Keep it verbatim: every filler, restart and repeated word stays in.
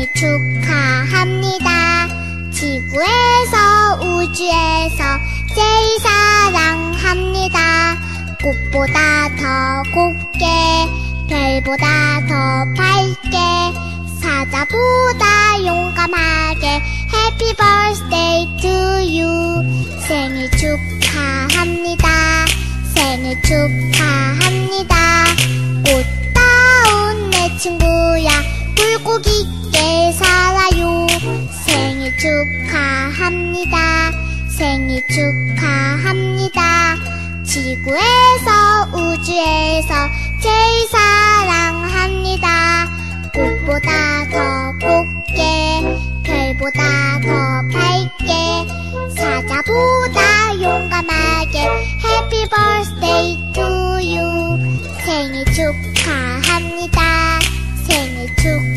생일 축하합니다. 지구에서 우주에서 제일 사랑합니다. 꽃보다 더 곱게 별보다 더 밝게 사자보다 용감하게 Happy birthday to you. 생일 축하합니다. 생일 축하합니다. 꽃다운 내 친구야 굴곡 있게 살아요. 생일 축하합니다. 생일 축하합니다. 지구에서 우주에서 제일 사랑합니다. 꽃보다 더 곱게 별보다 더 밝게 사자보다 용감하게 Happy birthday to you. 생일 축하합니다. 생일 축하합니다.